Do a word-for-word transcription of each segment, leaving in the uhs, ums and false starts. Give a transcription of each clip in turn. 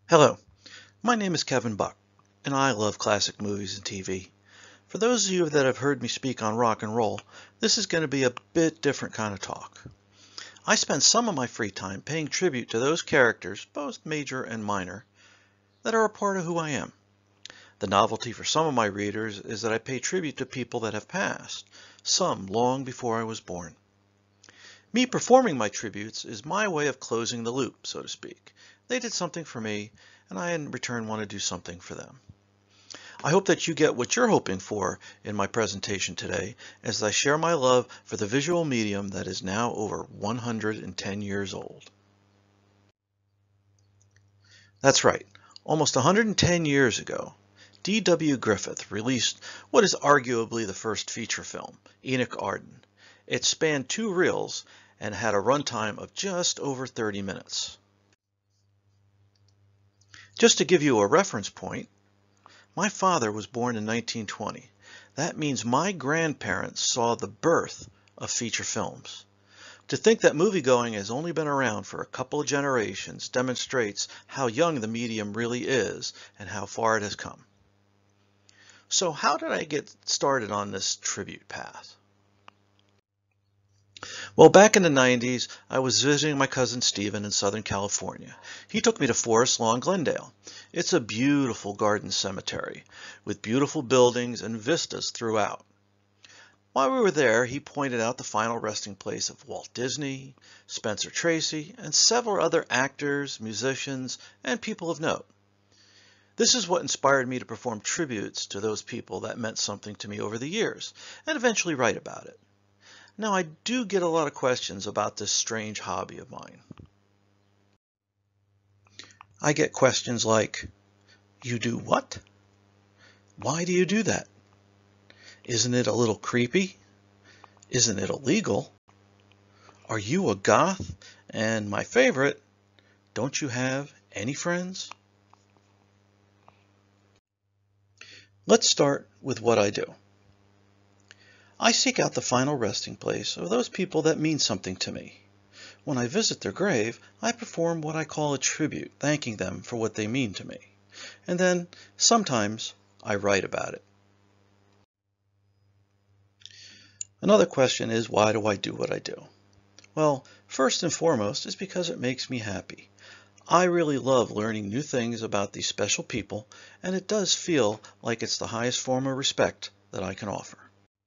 Hello, my name is Kevin Buck, and I love classic movies and T V. For those of you that have heard me speak on rock and roll, this is going to be a bit different kind of talk. I spend some of my free time paying tribute to those characters, both major and minor, that are a part of who I am. The novelty for some of my readers is that I pay tribute to people that have passed, some long before I was born. Me performing my tributes is my way of closing the loop, so to speak. They did something for me, and I in return want to do something for them. I hope that you get what you're hoping for in my presentation today as I share my love for the visual medium that is now over one hundred ten years old. That's right, almost one hundred ten years ago, D W Griffith released what is arguably the first feature film, Enoch Arden. It spanned two reels and had a runtime of just over thirty minutes. Just to give you a reference point, my father was born in nineteen twenty. That means my grandparents saw the birth of feature films. To think that moviegoing has only been around for a couple of generations demonstrates how young the medium really is and how far it has come. So how did I get started on this tribute path? Well, back in the nineties, I was visiting my cousin Stephen in Southern California. He took me to Forest Lawn, Glendale. It's a beautiful garden cemetery with beautiful buildings and vistas throughout. While we were there, he pointed out the final resting place of Walt Disney, Spencer Tracy, and several other actors, musicians, and people of note. This is what inspired me to perform tributes to those people that meant something to me over the years, and eventually write about it. Now, I do get a lot of questions about this strange hobby of mine. I get questions like, you do what? Why do you do that? Isn't it a little creepy? Isn't it illegal? Are you a goth? And my favorite, don't you have any friends? Let's start with what I do. I seek out the final resting place of those people that mean something to me. When I visit their grave, I perform what I call a tribute, thanking them for what they mean to me. And then, sometimes, I write about it. Another question is, why do I do what I do? Well, first and foremost is because it makes me happy. I really love learning new things about these special people, and it does feel like it's the highest form of respect that I can offer.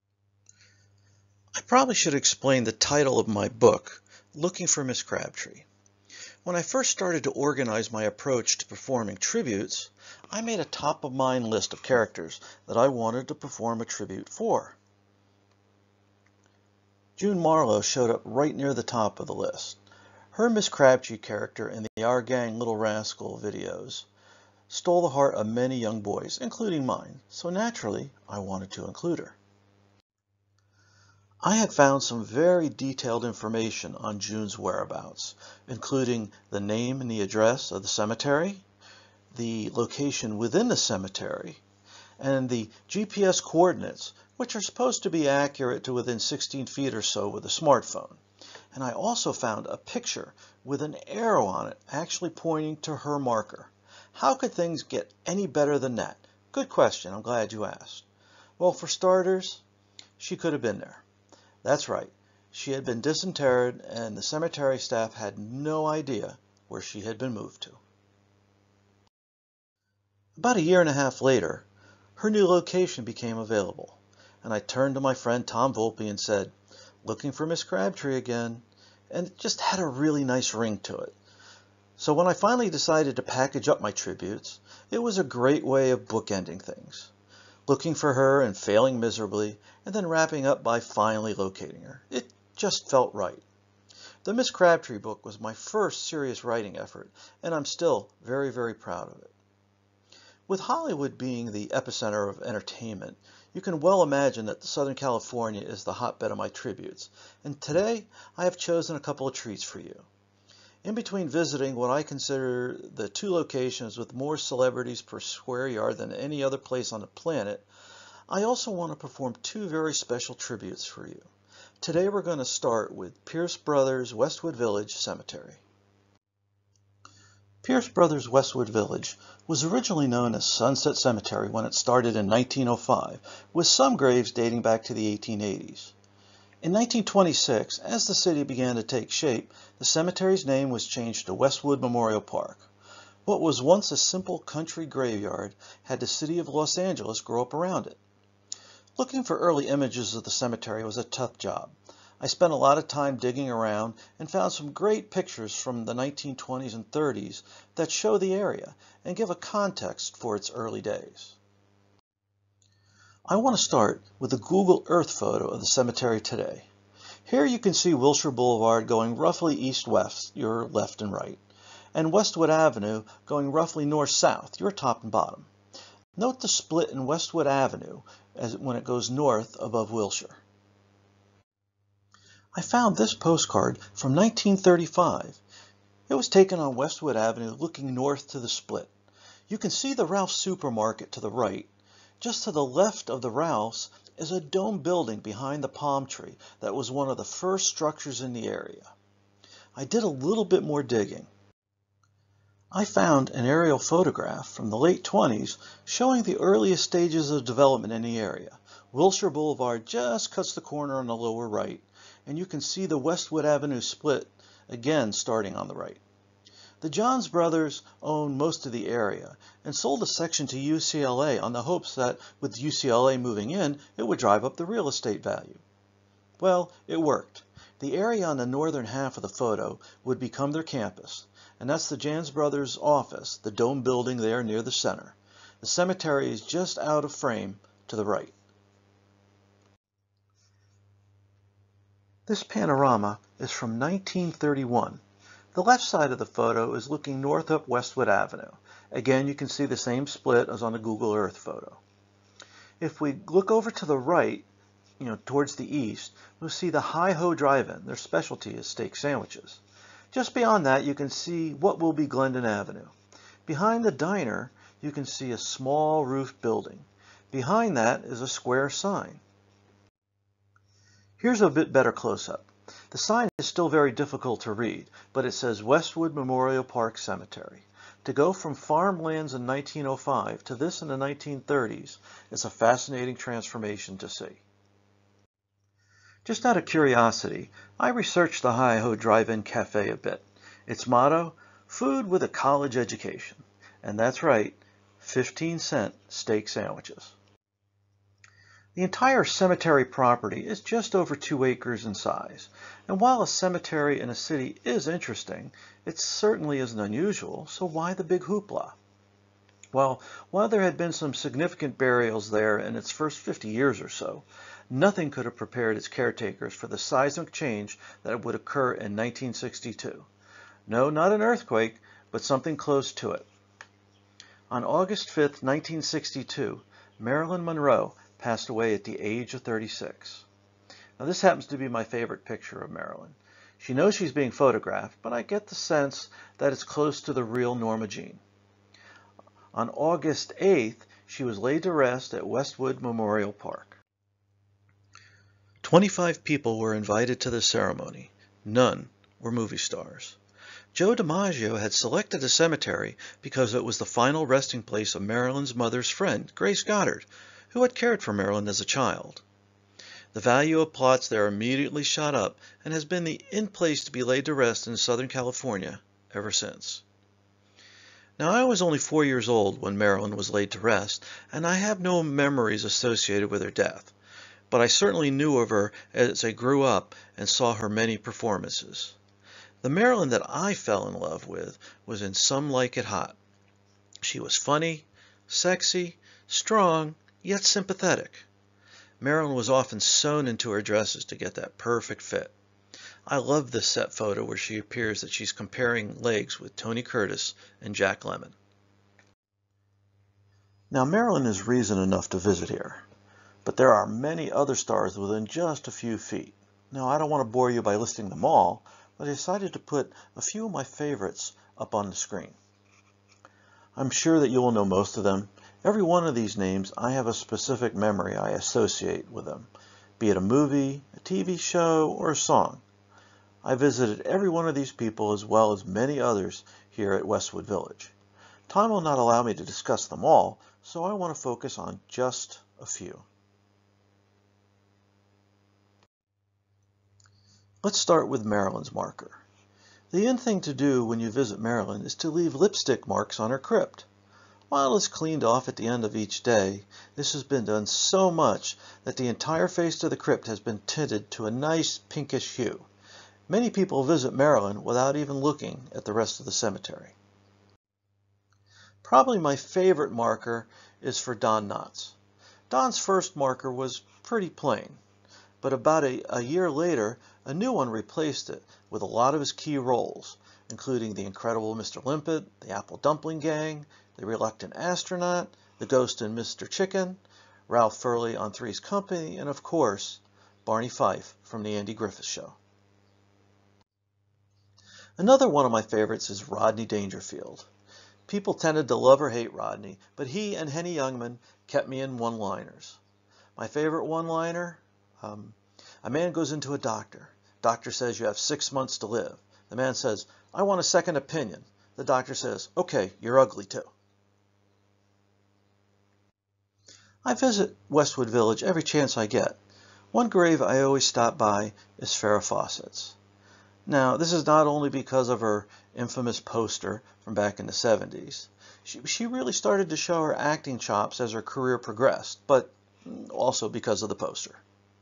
I probably should explain the title of my book, Looking for Miss Crabtree. When I first started to organize my approach to performing tributes, I made a top-of-mind list of characters that I wanted to perform a tribute for. June Marlowe showed up right near the top of the list. Her Miss Crabtree character in the Our Gang Little Rascal videos stole the heart of many young boys, including mine, so naturally I wanted to include her. I had found some very detailed information on June's whereabouts, including the name and the address of the cemetery, the location within the cemetery, and the G P S coordinates, which are supposed to be accurate to within sixteen feet or so with a smartphone. And I also found a picture with an arrow on it actually pointing to her marker. How could things get any better than that? Good question. I'm glad you asked. Well, for starters, she could have been there. That's right. She had been disinterred and the cemetery staff had no idea where she had been moved to. About a year and a half later, her new location became available, and I turned to my friend Tom Volpe and said, looking for Miss Crabtree again, and it just had a really nice ring to it. So when I finally decided to package up my tributes, it was a great way of bookending things. Looking for her and failing miserably, and then wrapping up by finally locating her. It just felt right. The Miss Crabtree book was my first serious writing effort, and I'm still very, very proud of it. With Hollywood being the epicenter of entertainment, you can well imagine that Southern California is the hotbed of my tributes, and today I have chosen a couple of treats for you. In between visiting what I consider the two locations with more celebrities per square yard than any other place on the planet, I also want to perform two very special tributes for you. Today we're going to start with Pierce Brothers Westwood Village Cemetery. Pierce Brothers Westwood Village was originally known as Sunset Cemetery when it started in nineteen oh five, with some graves dating back to the eighteen eighties. In nineteen twenty-six, as the city began to take shape, the cemetery's name was changed to Westwood Memorial Park. What was once a simple country graveyard had the city of Los Angeles grow up around it. Looking for early images of the cemetery was a tough job. I spent a lot of time digging around and found some great pictures from the nineteen twenties and thirties that show the area and give a context for its early days. I want to start with a Google Earth photo of the cemetery today. Here you can see Wilshire Boulevard going roughly east-west, your left and right, and Westwood Avenue going roughly north-south, your top and bottom. Note the split in Westwood Avenue as when it goes north above Wilshire. I found this postcard from nineteen thirty-five. It was taken on Westwood Avenue looking north to the split. You can see the Ralph's supermarket to the right. Just to the left of the Ralph's is a dome building behind the palm tree that was one of the first structures in the area. I did a little bit more digging. I found an aerial photograph from the late twenties showing the earliest stages of development in the area. Wilshire Boulevard just cuts the corner on the lower right, and you can see the Westwood Avenue split again starting on the right. The Johns brothers owned most of the area and sold a section to U C L A on the hopes that with U C L A moving in, it would drive up the real estate value. Well, it worked. The area on the northern half of the photo would become their campus, and that's the Johns brothers' office, the dome building there near the center. The cemetery is just out of frame to the right. This panorama is from nineteen thirty-one. The left side of the photo is looking north up Westwood Avenue. Again, you can see the same split as on the Google Earth photo. If we look over to the right, you know, towards the east, we'll see the Hi-Ho Drive-In. Their specialty is steak sandwiches. Just beyond that, you can see what will be Glendon Avenue. Behind the diner, you can see a small roofed building. Behind that is a square sign. Here's a bit better close-up. The sign is still very difficult to read, but it says Westwood Memorial Park Cemetery. To go from farmlands in nineteen oh five to this in the nineteen thirties is a fascinating transformation to see. Just out of curiosity, I researched the Hi-Ho Drive-In Cafe a bit. Its motto, food with a college education. And that's right, fifteen cent steak sandwiches. The entire cemetery property is just over two acres in size, and while a cemetery in a city is interesting, it certainly isn't unusual, so why the big hoopla? Well, while there had been some significant burials there in its first fifty years or so, nothing could have prepared its caretakers for the seismic change that would occur in nineteen sixty-two. No, not an earthquake, but something close to it. On August fifth, nineteen sixty-two, Marilyn Monroe passed away at the age of thirty-six. Now this happens to be my favorite picture of Marilyn. She knows she's being photographed, but I get the sense that it's close to the real Norma Jean. On August eighth, she was laid to rest at Westwood Memorial Park. Twenty-five people were invited to the ceremony. None were movie stars. Joe DiMaggio had selected the cemetery because it was the final resting place of Marilyn's mother's friend, Grace Goddard, who had cared for Marilyn as a child. The value of plots there immediately shot up and has been the in place to be laid to rest in Southern California ever since. Now, I was only four years old when Marilyn was laid to rest, and I have no memories associated with her death, but I certainly knew of her as I grew up and saw her many performances. The Marilyn that I fell in love with was in Some Like It Hot. She was funny, sexy, strong, yet sympathetic. Marilyn was often sewn into her dresses to get that perfect fit. I love this set photo where she appears that she's comparing legs with Tony Curtis and Jack Lemmon. Now, Marilyn is reason enough to visit here, but there are many other stars within just a few feet. Now, I don't want to bore you by listing them all, but I decided to put a few of my favorites up on the screen. I'm sure that you will know most of them. Every one of these names, I have a specific memory I associate with them, be it a movie, a T V show, or a song. I visited every one of these people as well as many others here at Westwood Village. Time will not allow me to discuss them all, so I want to focus on just a few. Let's start with Marilyn's marker. The in thing to do when you visit Marilyn is to leave lipstick marks on her crypt. While it's cleaned off at the end of each day, this has been done so much that the entire face of the crypt has been tinted to a nice pinkish hue. Many people visit Marilyn without even looking at the rest of the cemetery. Probably my favorite marker is for Don Knotts. Don's first marker was pretty plain, but about a, a year later, a new one replaced it with a lot of his key roles, including the incredible Mister Limpet, the Apple Dumpling Gang, the Reluctant Astronaut, the Ghost and Mister Chicken, Ralph Furley on Three's Company, and of course, Barney Fife from The Andy Griffith Show. Another one of my favorites is Rodney Dangerfield. People tended to love or hate Rodney, but he and Henny Youngman kept me in one-liners. My favorite one-liner, um, a man goes into a doctor. Doctor says you have six months to live. The man says, I want a second opinion. The doctor says, okay, you're ugly too. I visit Westwood Village every chance I get. One grave I always stop by is Farrah Fawcett's. Now, this is not only because of her infamous poster from back in the seventies. She, she really started to show her acting chops as her career progressed, but also because of the poster.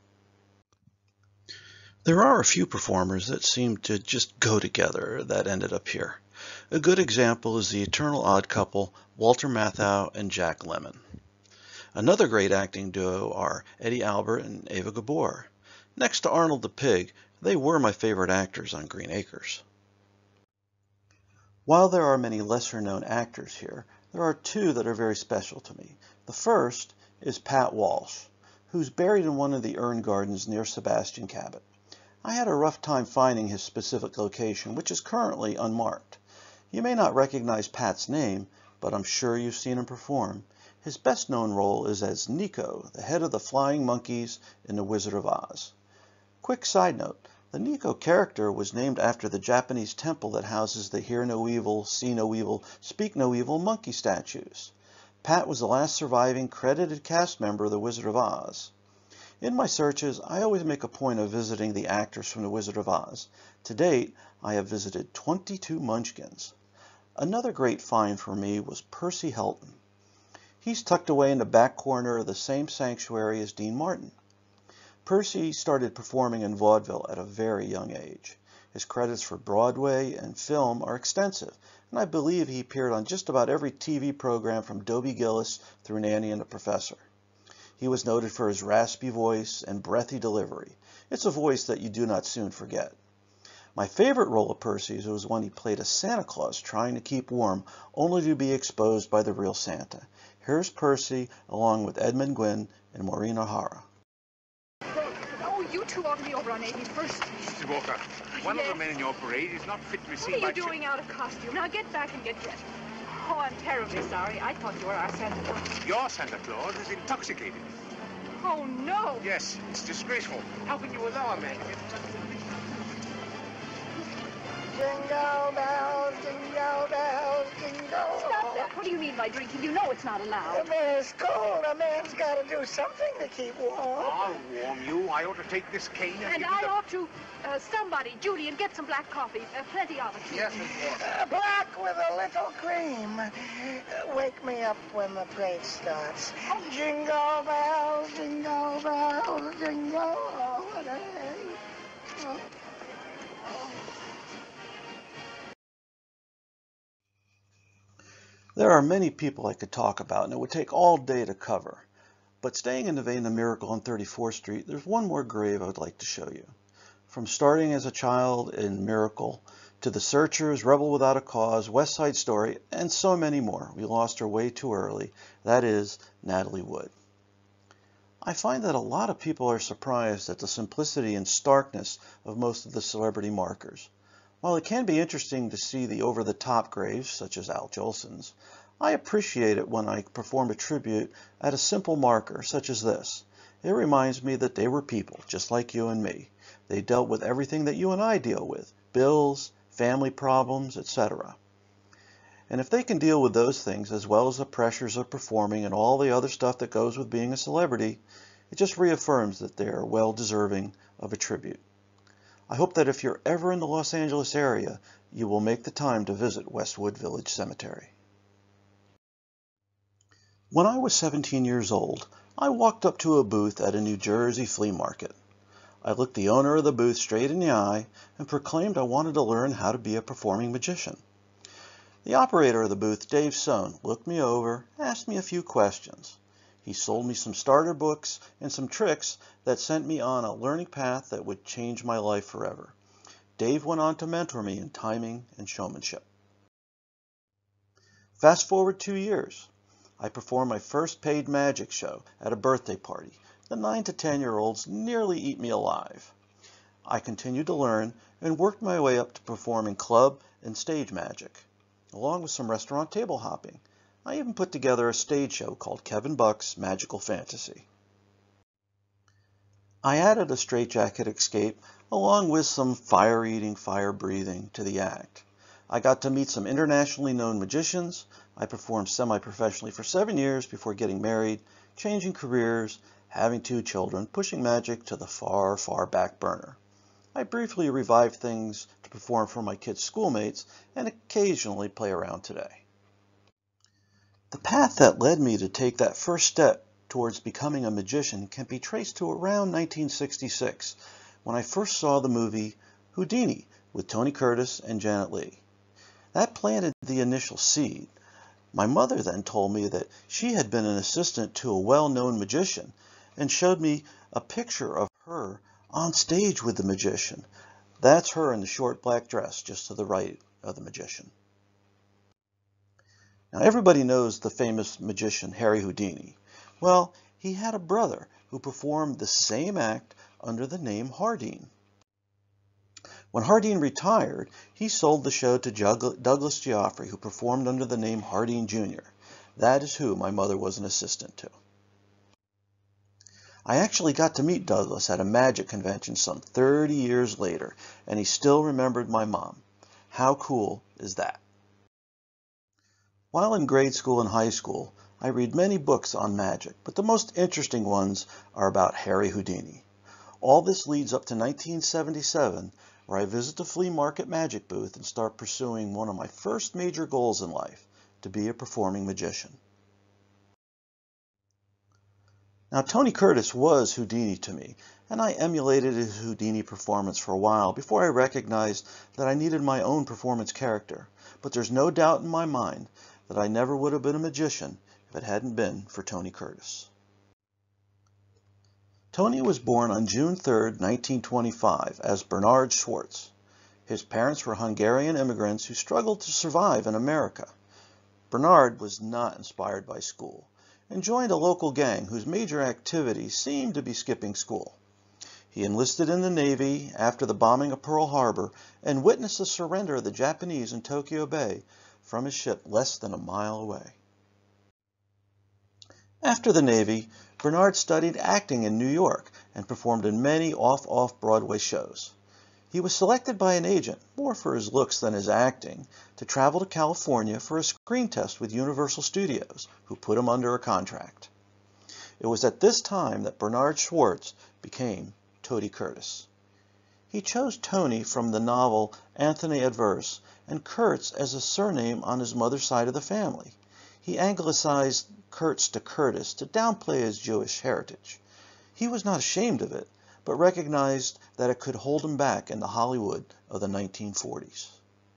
There are a few performers that seem to just go together that ended up here. A good example is the eternal odd couple Walter Matthau and Jack Lemmon. Another great acting duo are Eddie Albert and Ava Gabor. Next to Arnold the Pig, they were my favorite actors on Green Acres. While there are many lesser-known actors here, there are two that are very special to me. The first is Pat Walsh, who's buried in one of the urn gardens near Sebastian Cabot. I had a rough time finding his specific location, which is currently unmarked. You may not recognize Pat's name, but I'm sure you've seen him perform. His best-known role is as Nico, the head of the Flying Monkeys in The Wizard of Oz. Quick side note, the Nico character was named after the Japanese temple that houses the Hear No Evil, See No Evil, Speak No Evil monkey statues. Pat was the last surviving credited cast member of The Wizard of Oz. In my searches, I always make a point of visiting the actors from The Wizard of Oz. To date, I have visited twenty-two Munchkins. Another great find for me was Percy Helton. He's tucked away in the back corner of the same sanctuary as Dean Martin. Percy started performing in vaudeville at a very young age. His credits for Broadway and film are extensive, and I believe he appeared on just about every T V program from Dobie Gillis through Nanny and the Professor. He was noted for his raspy voice and breathy delivery. It's a voice that you do not soon forget. My favorite role of Percy's was when he played a Santa Claus trying to keep warm, only to be exposed by the real Santa. Here's Percy, along with Edmund Gwynn and Maureen O'Hara. Oh, you two ought to be over on eighty-first. Missus Walker, one Yes? of the men in your parade is not fit to be What seen are by you doing out of costume? Now get back and get dressed. Oh, I'm terribly sorry. I thought you were our Santa Claus. Your Santa Claus is intoxicated. Oh, no. Yes, it's disgraceful. How can you allow a man to get intoxicated? Jingle bells, jingle bells, jingle. Stop that. What do you mean by drinking? You know it's not The allowed. man's cold. A man's got to do something to keep warm. I'll warm you. I ought to take this cane and, And give I you the... ought to, uh, somebody, Judy, and get some black coffee. Uh, plenty of it. Yes, Miss Walker. Uh, black with a little cream. Uh, wake me up when the parade starts. Jingle bells, jingle bells, jingle all the day. Oh. There are many people I could talk about, and it would take all day to cover. But staying in the vein of Miracle on thirty-fourth Street, there's one more grave I would like to show you. From starting as a child in Miracle, to The Searchers, Rebel Without a Cause, West Side Story, and so many more. We lost her way too early. That is Natalie Wood. I find that a lot of people are surprised at the simplicity and starkness of most of the celebrity markers. While it can be interesting to see the over-the-top graves, such as Al Jolson's, I appreciate it when I perform a tribute at a simple marker, such as this. It reminds me that they were people, just like you and me. They dealt with everything that you and I deal with, bills, family problems, et cetera. And if they can deal with those things as well as the pressures of performing and all the other stuff that goes with being a celebrity, it just reaffirms that they are well deserving of a tribute. I hope that if you're ever in the Los Angeles area, you will make the time to visit Westwood Village Cemetery. When I was seventeen years old, I walked up to a booth at a New Jersey flea market. I looked the owner of the booth straight in the eye and proclaimed I wanted to learn how to be a performing magician. The operator of the booth, Dave Sohn, looked me over, asked me a few questions. He sold me some starter books and some tricks that sent me on a learning path that would change my life forever. Dave went on to mentor me in timing and showmanship. Fast forward two years. I performed my first paid magic show at a birthday party. The nine to ten year olds nearly eat me alive. I continued to learn and worked my way up to performing club and stage magic, along with some restaurant table hopping. I even put together a stage show called Kevin Buck's Magical Fantasy. I added a straitjacket escape along with some fire-eating, fire-breathing to the act. I got to meet some internationally known magicians. I performed semi-professionally for seven years before getting married, changing careers, having two children, pushing magic to the far, far back burner. I briefly revived things to perform for my kids' schoolmates and occasionally play around today. The path that led me to take that first step towards becoming a magician can be traced to around nineteen sixty-six, when I first saw the movie Houdini with Tony Curtis and Janet Leigh. That planted the initial seed. My mother then told me that she had been an assistant to a well-known magician and showed me a picture of her on stage with the magician. That's her in the short black dress just to the right of the magician. Now everybody knows the famous magician Harry Houdini. Well, he had a brother who performed the same act under the name Hardeen. When Hardeen retired, he sold the show to Douglas Geoffrey, who performed under the name Hardeen Junior That is who my mother was an assistant to. I actually got to meet Douglas at a magic convention some thirty years later, and he still remembered my mom. How cool is that? While in grade school and high school, I read many books on magic, but the most interesting ones are about Harry Houdini. All this leads up to nineteen seventy-seven, where I visit the flea market magic booth and start pursuing one of my first major goals in life, to be a performing magician. Now, Tony Curtis was Houdini to me, and I emulated his Houdini performance for a while before I recognized that I needed my own performance character. But there's no doubt in my mind that I never would have been a magician if it hadn't been for Tony Curtis. Tony was born on June third, nineteen twenty-five, as Bernard Schwartz. His parents were Hungarian immigrants who struggled to survive in America. Bernard was not inspired by school and joined a local gang whose major activity seemed to be skipping school. He enlisted in the Navy after the bombing of Pearl Harbor and witnessed the surrender of the Japanese in Tokyo Bay from his ship less than a mile away. After the Navy, Bernard studied acting in New York and performed in many off-off Broadway shows. He was selected by an agent, more for his looks than his acting, to travel to California for a screen test with Universal Studios, who put him under a contract. It was at this time that Bernard Schwartz became Tony Curtis. He chose Tony from the novel Anthony Adverse and Kurtz as a surname on his mother's side of the family. He anglicized Kurtz to Curtis to downplay his Jewish heritage. He was not ashamed of it, but recognized that it could hold him back in the Hollywood of the nineteen forties.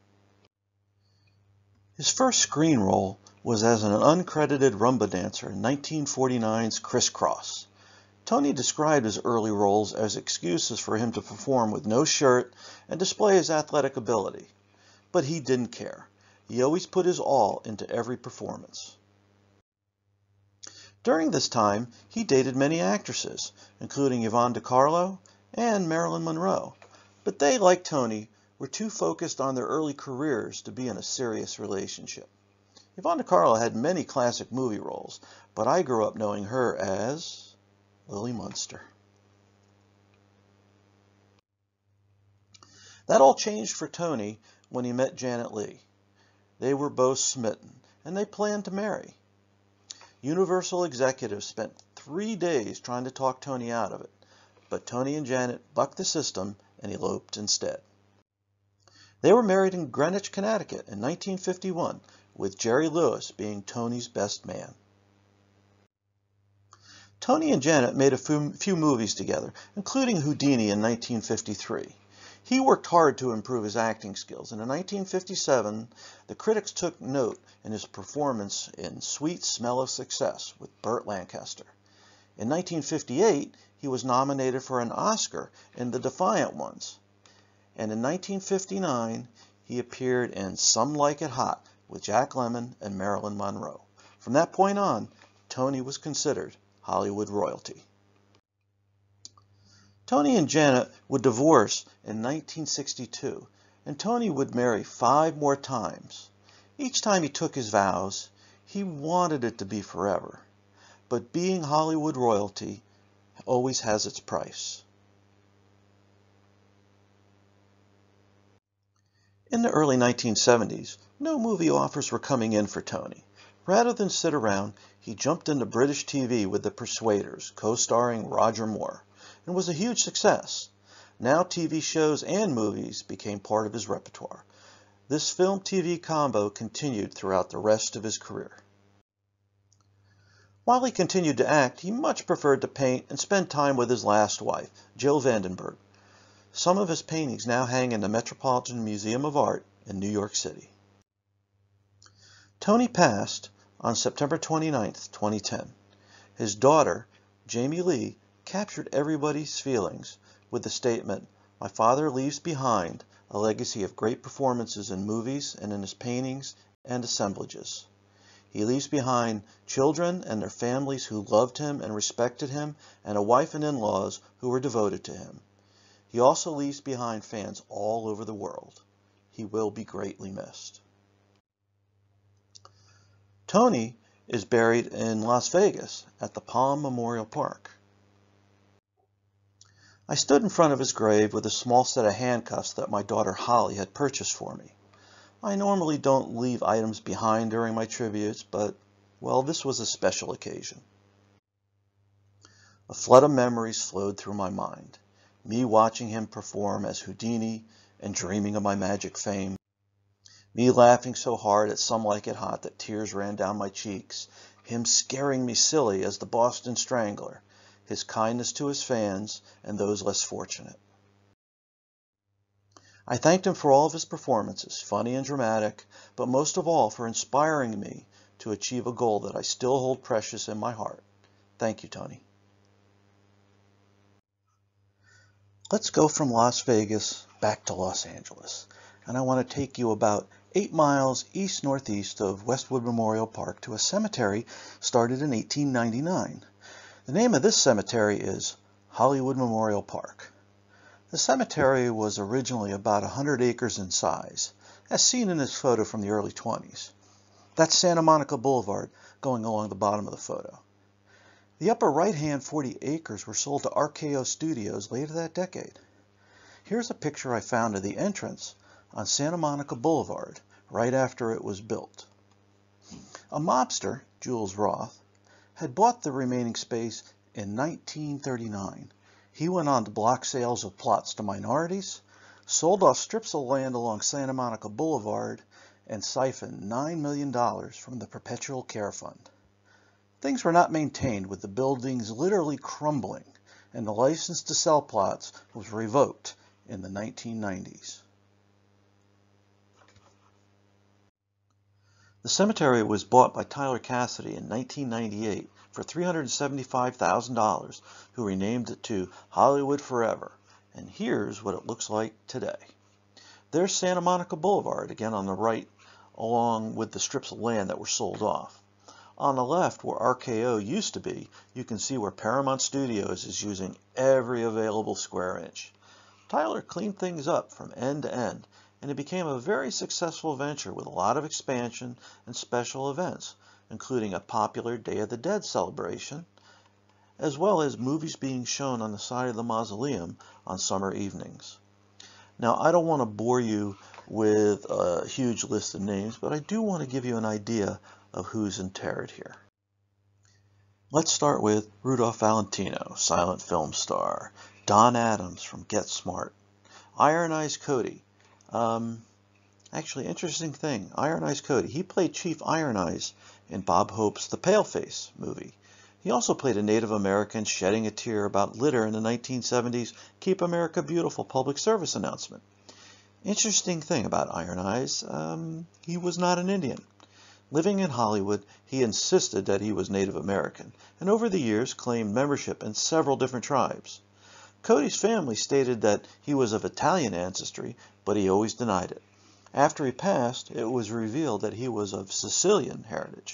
His first screen role was as an uncredited rumba dancer in nineteen forty-nine's Criss-Cross. Tony described his early roles as excuses for him to perform with no shirt and display his athletic ability. But he didn't care. He always put his all into every performance. During this time, he dated many actresses, including Yvonne De Carlo and Marilyn Monroe. But they, like Tony, were too focused on their early careers to be in a serious relationship. Yvonne De Carlo had many classic movie roles, but I grew up knowing her as Lily Munster. That all changed for Tony when he met Janet Leigh. They were both smitten, and they planned to marry. Universal executives spent three days trying to talk Tony out of it, but Tony and Janet bucked the system and eloped instead. They were married in Greenwich, Connecticut in nineteen fifty-one, with Jerry Lewis being Tony's best man. Tony and Janet made a few movies together, including Houdini in nineteen fifty-three. He worked hard to improve his acting skills, and in nineteen fifty-seven, the critics took note in his performance in Sweet Smell of Success with Burt Lancaster. In nineteen fifty-eight, he was nominated for an Oscar in The Defiant Ones. And in nineteen fifty-nine, he appeared in Some Like It Hot with Jack Lemmon and Marilyn Monroe. From that point on, Tony was considered Hollywood royalty. Tony and Janet would divorce in nineteen sixty-two, and Tony would marry five more times. Each time he took his vows, he wanted it to be forever. But being Hollywood royalty always has its price. In the early nineteen seventies, no movie offers were coming in for Tony. Rather than sit around, he jumped into British T V with The Persuaders, co-starring Roger Moore, and was a huge success. Now T V shows and movies became part of his repertoire. This film-T V combo continued throughout the rest of his career. While he continued to act, he much preferred to paint and spend time with his last wife, Jill Vandenberg. Some of his paintings now hang in the Metropolitan Museum of Art in New York City. Tony passed on September twenty-ninth, twenty ten. His daughter, Jamie Lee, captured everybody's feelings with the statement, "My father leaves behind a legacy of great performances in movies and in his paintings and assemblages. He leaves behind children and their families who loved him and respected him, and a wife and in-laws who were devoted to him. He also leaves behind fans all over the world. He will be greatly missed." Tony is buried in Las Vegas at the Palm Memorial Park. I stood in front of his grave with a small set of handcuffs that my daughter Holly had purchased for me. I normally don't leave items behind during my tributes, but, well, this was a special occasion. A flood of memories flowed through my mind. Me watching him perform as Houdini and dreaming of my magic fame. Me laughing so hard at Some Like It Hot that tears ran down my cheeks. Him scaring me silly as the Boston Strangler. His kindness to his fans and those less fortunate. I thanked him for all of his performances, funny and dramatic, but most of all for inspiring me to achieve a goal that I still hold precious in my heart. Thank you, Tony. Let's go from Las Vegas back to Los Angeles, and I want to take you about eight miles east-northeast of Westwood Memorial Park to a cemetery started in eighteen ninety-nine. The name of this cemetery is Hollywood Memorial Park. The cemetery was originally about one hundred acres in size, as seen in this photo from the early twenties. That's Santa Monica Boulevard going along the bottom of the photo. The upper right-hand forty acres were sold to R K O Studios later that decade. Here's a picture I found of the entrance on Santa Monica Boulevard right after it was built. A mobster, Jules Roth, had bought the remaining space in nineteen thirty-nine. He went on to block sales of plots to minorities, sold off strips of land along Santa Monica Boulevard, and siphoned nine million dollars from the Perpetual Care Fund. Things were not maintained, with the buildings literally crumbling, and the license to sell plots was revoked in the nineteen nineties. The cemetery was bought by Tyler Cassidy in nineteen ninety-eight for three hundred seventy-five thousand dollars, who renamed it to Hollywood Forever, and here's what it looks like today. There's Santa Monica Boulevard, again on the right, along with the strips of land that were sold off. On the left, where R K O used to be, you can see where Paramount Studios is using every available square inch. Tyler cleaned things up from end to end, and it became a very successful venture with a lot of expansion and special events, including a popular Day of the Dead celebration, as well as movies being shown on the side of the mausoleum on summer evenings. Now, I don't want to bore you with a huge list of names, but I do want to give you an idea of who's interred here. Let's start with Rudolph Valentino, silent film star. Don Adams from Get Smart. Iron Eyes Cody. Um, actually, interesting thing, Iron Eyes Cody. He played Chief Iron Eyes in Bob Hope's The Paleface movie. He also played a Native American shedding a tear about litter in the nineteen seventies Keep America Beautiful public service announcement. Interesting thing about Iron Eyes, um, he was not an Indian. Living in Hollywood, he insisted that he was Native American, and over the years claimed membership in several different tribes. Cody's family stated that he was of Italian ancestry, but he always denied it. After he passed, it was revealed that he was of Sicilian heritage.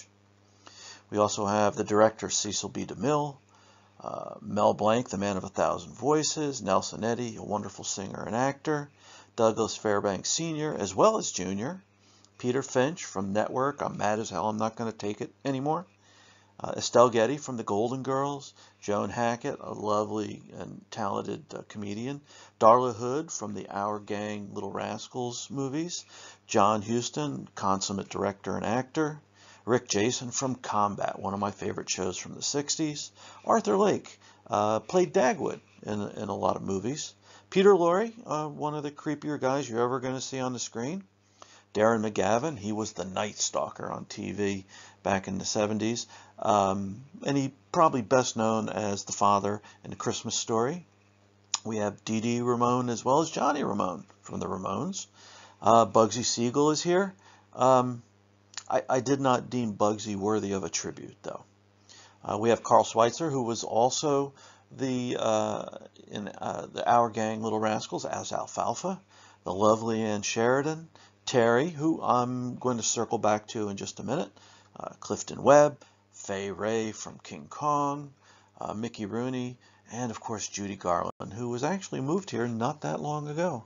We also have the director Cecil B. DeMille, uh, Mel Blanc, the man of a thousand voices, Nelson Eddy, a wonderful singer and actor, Douglas Fairbanks Senior as well as Junior, Peter Finch from Network, I'm Mad as Hell, I'm Not Going to Take It Anymore, uh, Estelle Getty from The Golden Girls, Joan Hackett, a lovely and talented uh, comedian, Darla Hood from the Our Gang Little Rascals movies, John Huston, consummate director and actor, Rick Jason from Combat, one of my favorite shows from the sixties, Arthur Lake, uh, played Dagwood in, in a lot of movies, Peter Lorre, uh, one of the creepier guys you're ever going to see on the screen, Darren McGavin, he was the Night Stalker on T V back in the seventies, um, and he probably best known as the father in The Christmas Story. We have Dee Dee Ramone as well as Johnny Ramone from the Ramones. Uh, Bugsy Siegel is here. Um, I, I did not deem Bugsy worthy of a tribute, though. Uh, we have Carl Schweitzer, who was also the uh, in uh, the Our Gang Little Rascals as Alfalfa, the lovely Ann Sheridan, Terry, who I'm going to circle back to in just a minute, uh, Clifton Webb, Fay Ray from King Kong, uh, Mickey Rooney, and of course Judy Garland, who was actually moved here not that long ago.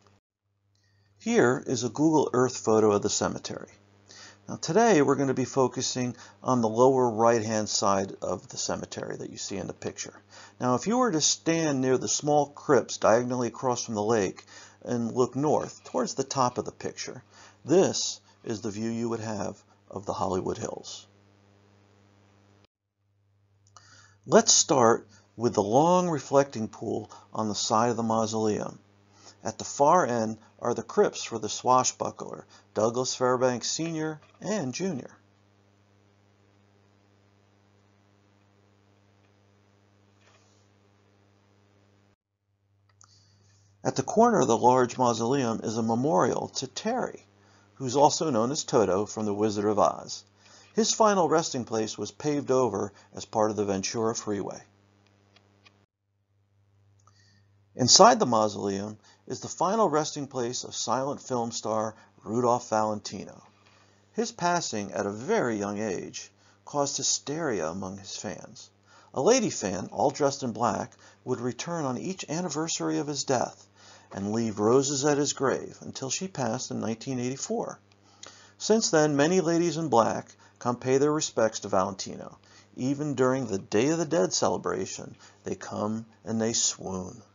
Here is a Google Earth photo of the cemetery. Now today we're going to be focusing on the lower right-hand side of the cemetery that you see in the picture. Now if you were to stand near the small crypts diagonally across from the lake and look north towards the top of the picture, this is the view you would have of the Hollywood Hills. Let's start with the long reflecting pool on the side of the mausoleum. At the far end are the crypts for the swashbuckler, Douglas Fairbanks Senior and Junior At the corner of the large mausoleum is a memorial to Terry, who's also known as Toto from The Wizard of Oz. His final resting place was paved over as part of the Ventura Freeway. Inside the mausoleum is the final resting place of silent film star Rudolph Valentino. His passing at a very young age caused hysteria among his fans. A lady fan, all dressed in black, would return on each anniversary of his death and leave roses at his grave until she passed in nineteen eighty-four. Since then, many ladies in black come pay their respects to Valentino. Even during the Day of the Dead celebration, they come and they swoon.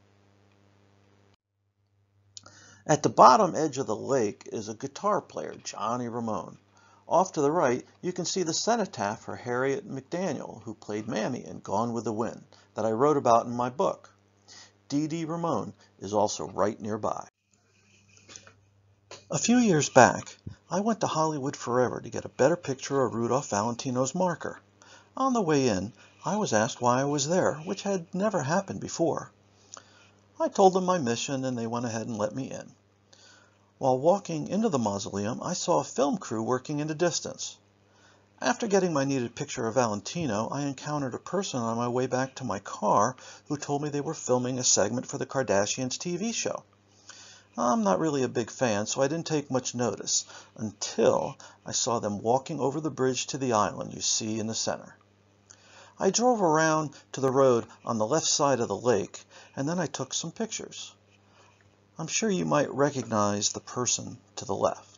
At the bottom edge of the lake is a guitar player, Johnny Ramone. Off to the right, you can see the cenotaph for Harriet McDaniel, who played Mammy in Gone with the Wind, that I wrote about in my book. Dee Dee Ramone is also right nearby. A few years back, I went to Hollywood Forever to get a better picture of Rudolph Valentino's marker. On the way in, I was asked why I was there, which had never happened before. I told them my mission and they went ahead and let me in. While walking into the mausoleum, I saw a film crew working in the distance. After getting my needed picture of Valentino, I encountered a person on my way back to my car who told me they were filming a segment for the Kardashians T V show. I'm not really a big fan, so I didn't take much notice until I saw them walking over the bridge to the island you see in the center. I drove around to the road on the left side of the lake, and then I took some pictures. I'm sure you might recognize the person to the left.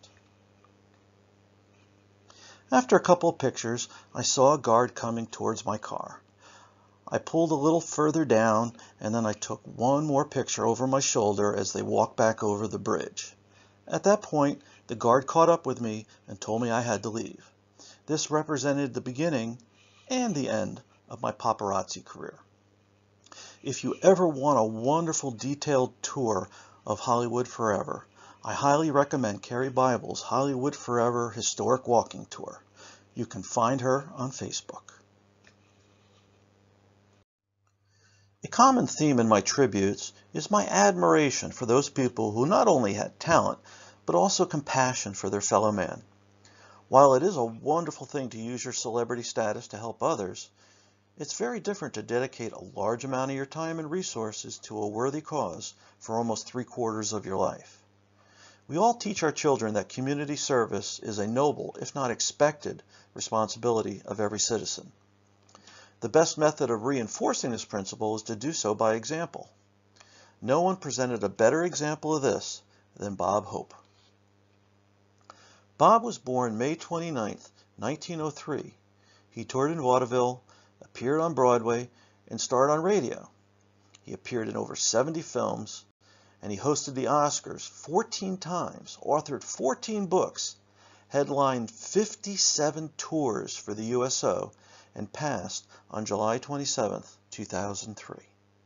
After a couple of pictures, I saw a guard coming towards my car. I pulled a little further down, and then I took one more picture over my shoulder as they walked back over the bridge. At that point, the guard caught up with me and told me I had to leave. This represented the beginning and the end of my paparazzi career. If you ever want a wonderful detailed tour of Hollywood Forever, I highly recommend Carrie Bible's Hollywood Forever Historic Walking Tour. You can find her on Facebook. A common theme in my tributes is my admiration for those people who not only had talent, but also compassion for their fellow man. While it is a wonderful thing to use your celebrity status to help others, it's very different to dedicate a large amount of your time and resources to a worthy cause for almost three quarters of your life. We all teach our children that community service is a noble, if not expected, responsibility of every citizen. The best method of reinforcing this principle is to do so by example. No one presented a better example of this than Bob Hope. Bob was born May twenty-ninth, nineteen oh three. He toured in vaudeville, appeared on Broadway, and starred on radio. He appeared in over seventy films, and he hosted the Oscars fourteen times, authored fourteen books, headlined fifty-seven tours for the U S O, and passed on July twenty-seventh, two thousand three.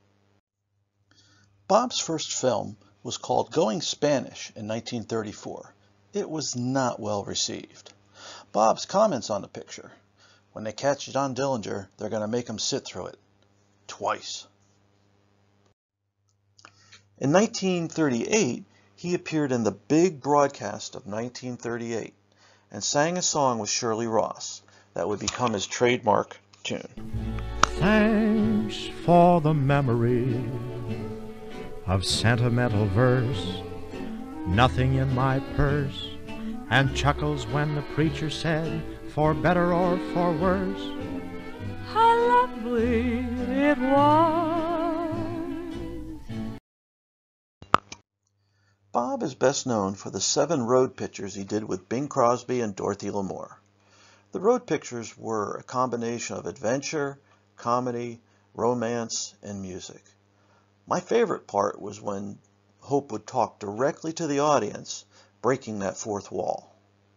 Bob's first film was called Going Spanish in nineteen thirty-four. It was not well received. Bob's comments on the picture: when they catch John Dillinger, they're going to make him sit through it. Twice. In nineteen thirty-eight, he appeared in the big broadcast of nineteen thirty-eight and sang a song with Shirley Ross that would become his trademark tune. Thanks for the memory of sentimental verse, nothing in my purse, and chuckles when the preacher said, for better or for worse, how lovely it was. Bob is best known for the seven road pictures he did with Bing Crosby and Dorothy Lamour. The road pictures were a combination of adventure, comedy, romance, and music. My favorite part was when Hope would talk directly to the audience, breaking that fourth wall.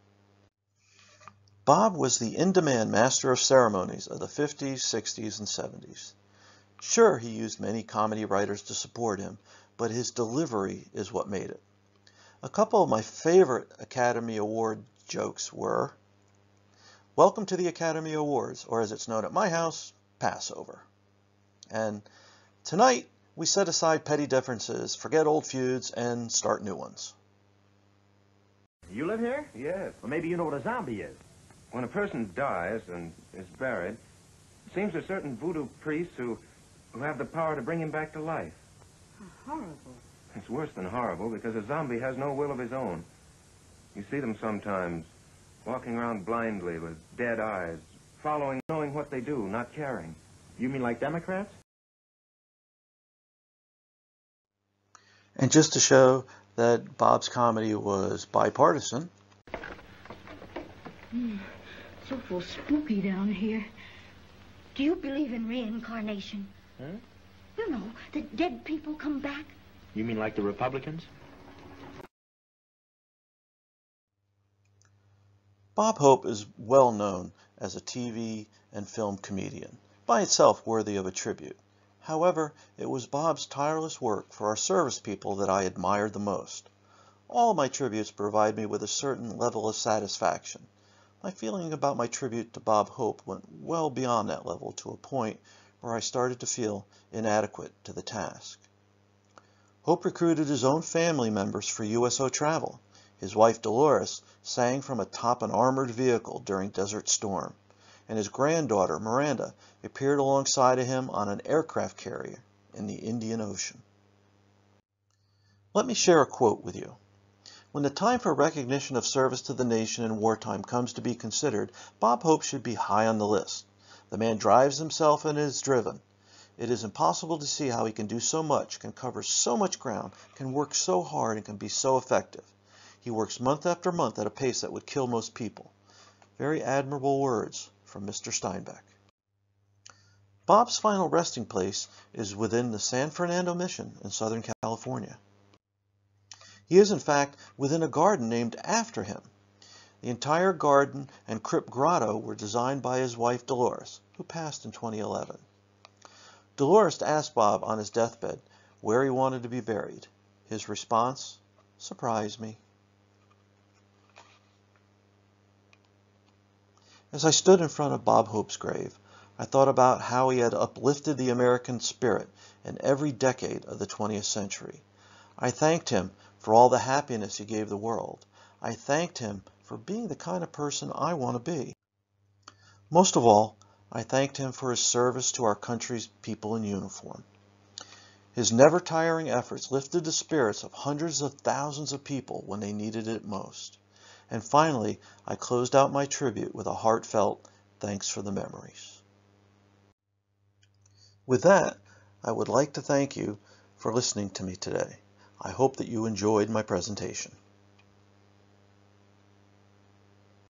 Bob was the in-demand master of ceremonies of the fifties, sixties, and seventies. Sure, he used many comedy writers to support him, but his delivery is what made it. A couple of my favorite Academy Award jokes were, "Welcome to the Academy Awards," or as it's known at my house, Passover. And "Tonight, we set aside petty differences, forget old feuds, and start new ones." You live here? Yes. Well, maybe you know what a zombie is. When a person dies and is buried, it seems there are certain voodoo priests who, who have the power to bring him back to life. Horrible. It's worse than horrible because a zombie has no will of his own. You see them sometimes, walking around blindly with dead eyes, following, knowing what they do, not caring. You mean like Democrats? And just to show that Bob's comedy was bipartisan, Mm, so full spooky down here. Do you believe in reincarnation? Huh? You know, that dead people come back. You mean like the Republicans? Bob Hope is well known as a T V and film comedian, by itself worthy of a tribute. However, it was Bob's tireless work for our service people that I admired the most. All my tributes provide me with a certain level of satisfaction. My feeling about my tribute to Bob Hope went well beyond that level to a point where I started to feel inadequate to the task. Hope recruited his own family members for U S O travel. His wife Dolores sang from atop an armored vehicle during Desert Storm, and his granddaughter Miranda appeared alongside of him on an aircraft carrier in the Indian Ocean. Let me share a quote with you. When the time for recognition of service to the nation in wartime comes to be considered, Bob Hope should be high on the list. The man drives himself and is driven. It is impossible to see how he can do so much, can cover so much ground, can work so hard, and can be so effective. He works month after month at a pace that would kill most people. Very admirable words from Mister Steinbeck. Bob's final resting place is within the San Fernando Mission in Southern California. He is, in fact, within a garden named after him. The entire garden and crypt grotto were designed by his wife Dolores, who passed in twenty eleven. Dolores asked Bob on his deathbed where he wanted to be buried. His response surprised me. As I stood in front of Bob Hope's grave, I thought about how he had uplifted the American spirit in every decade of the twentieth century. I thanked him for all the happiness he gave the world. I thanked him for being the kind of person I want to be. Most of all, I thanked him for his service to our country's people in uniform. His never-tiring efforts lifted the spirits of hundreds of thousands of people when they needed it most. And finally, I closed out my tribute with a heartfelt thanks for the memories. With that, I would like to thank you for listening to me today. I hope that you enjoyed my presentation.